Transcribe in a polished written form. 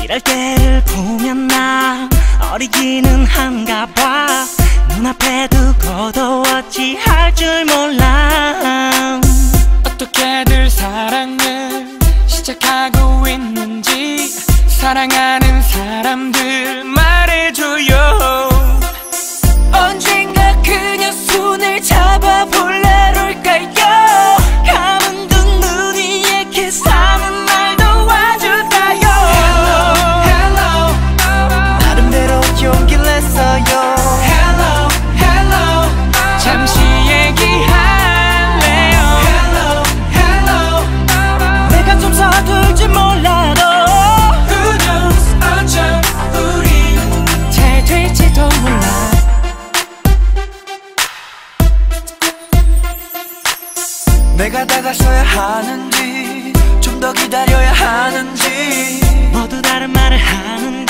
이럴 때를 보면 나 어리기는 한가 봐. 눈앞에 두고도 어찌할 줄 몰라. 어떻게들 사랑을 시작하고 있는지 사랑하는 사람들 말해줘요. 언젠가 그녀 손을 잡아볼래럴까요? 감은 두 눈 위에 키스하는 날 도와줄까요? Hello, hello, 나름대로 용기를 냈어요. hello, hello, 잠시 얘기할래요. Hello, hello, 내가 좀 서툴지 몰라도 Who knows 어쩜 우리 잘 될지도 몰라. 내가 다가서야 하는지 좀 더 기다려야 하는지 모두 다른 말을 하는데